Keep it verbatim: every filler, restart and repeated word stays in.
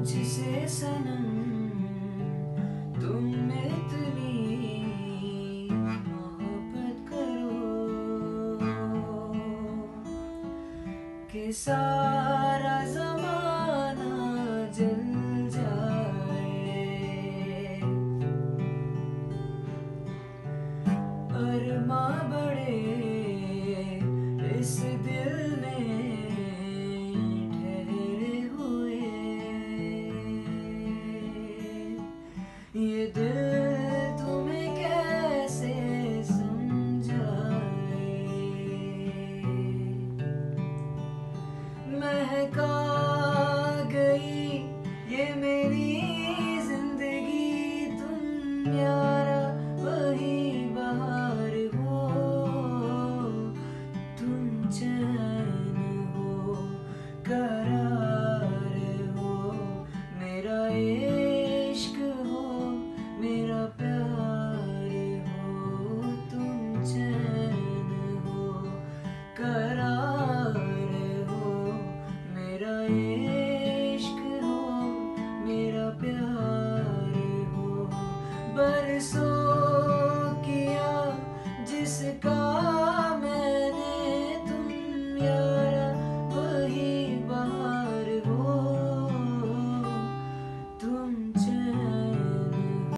मुझसे सनम तुम इतनी मोहब्बत करो कि सारा ज़माना जल जाए। अरमां बड़े इस दिल में ठहरे हुए, ये दिल तुम्हें कैसे समझाए। महका